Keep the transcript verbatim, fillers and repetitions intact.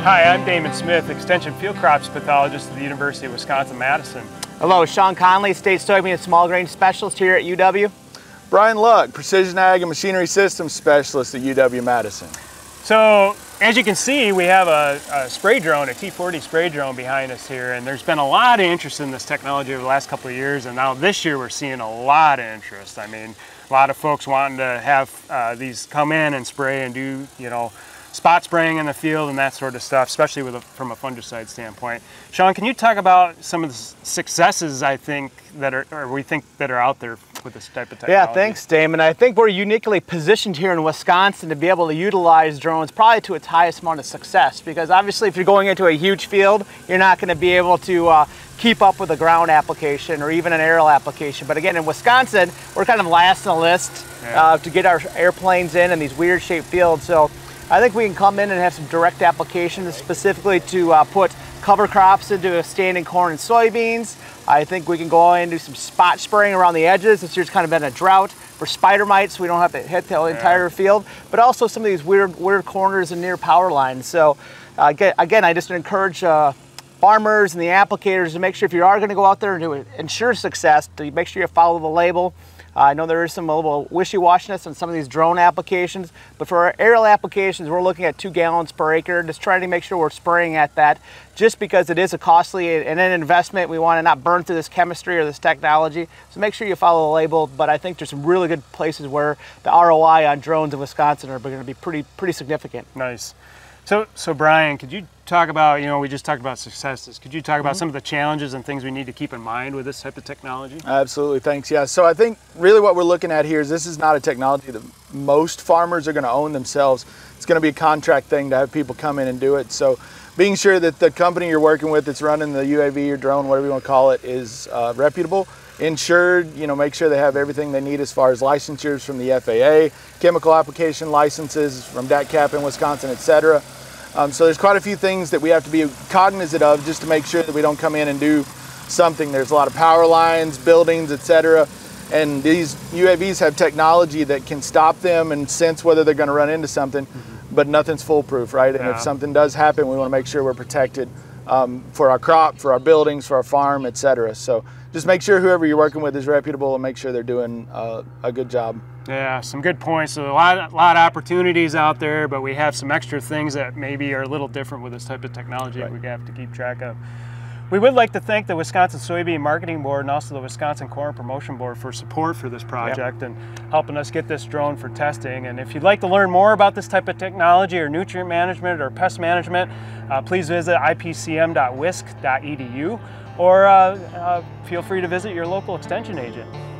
Hi, I'm Damon Smith, Extension Field Crops Pathologist at the University of Wisconsin-Madison. Hello, Sean Conley, State Soybean and Small Grain Specialist here at U W. Brian Luck, Precision Ag and Machinery Systems Specialist at U W-Madison. So, as you can see, we have a, a spray drone, a T forty spray drone behind us here, and there's been a lot of interest in this technology over the last couple of years, and now this year we're seeing a lot of interest. I mean, a lot of folks wanting to have uh, these come in and spray and do, you know, spot spraying in the field and that sort of stuff, especially with a, from a fungicide standpoint. Sean, can you talk about some of the successes I think that are, or we think that are out there with this type of technology? Yeah, thanks, Damon. I think we're uniquely positioned here in Wisconsin to be able to utilize drones probably to its highest amount of success, because obviously if you're going into a huge field, you're not going to be able to uh, keep up with a ground application or even an aerial application. But again, in Wisconsin, we're kind of last on the list yeah. uh, to get our airplanes in in these weird shaped fields. So I think we can come in and have some direct applications specifically to uh, put cover crops into standing corn and soybeans. I think we can go in and do some spot spraying around the edges. This year's kind of been a drought for spider mites, so we don't have to hit the entire yeah. field, but also some of these weird weird corners and near power lines. So uh, again, I just encourage uh, farmers and the applicators to make sure if you are going to go out there and to ensure success, to make sure you follow the label. Uh, I know there is some a little wishy-washiness on some of these drone applications, but for our aerial applications, we're looking at two gallons per acre, just trying to make sure we're spraying at that, just because it is a costly and an investment. We want to not burn through this chemistry or this technology, so make sure you follow the label. But I think there's some really good places where the R O I on drones in Wisconsin are going to be pretty pretty significant. Nice. So, so Brian, could you talk about, you know, we just talked about successes. Could you talk about mm-hmm. some of the challenges and things we need to keep in mind with this type of technology? Absolutely, thanks. Yeah, so I think really what we're looking at here is this is not a technology that most farmers are going to own themselves. It's going to be a contract thing to have people come in and do it. So being sure that the company you're working with that's running the U A V or drone, whatever you want to call it, is uh, reputable, insured, you know, make sure they have everything they need as far as licensures from the F A A, chemical application licenses from D A C C A P in Wisconsin, et cetera. Um, so there's quite a few things that we have to be cognizant of just to make sure that we don't come in and do something. There's a lot of power lines, buildings, et cetera. And these U A Vs have technology that can stop them and sense whether they're going to run into something, mm-hmm. but nothing's foolproof, right? And yeah. if something does happen, we want to make sure we're protected um, for our crop, for our buildings, for our farm, et cetera. So just make sure whoever you're working with is reputable and make sure they're doing uh, a good job. Yeah, some good points. So a lot, a lot of opportunities out there, but we have some extra things that maybe are a little different with this type of technology right. that we have to keep track of. We would like to thank the Wisconsin Soybean Marketing Board and also the Wisconsin Corn Promotion Board for support for this project yep. and helping us get this drone for testing. And if you'd like to learn more about this type of technology or nutrient management or pest management, uh, please visit I P C M dot wisc dot E D U or uh, uh, feel free to visit your local extension agent.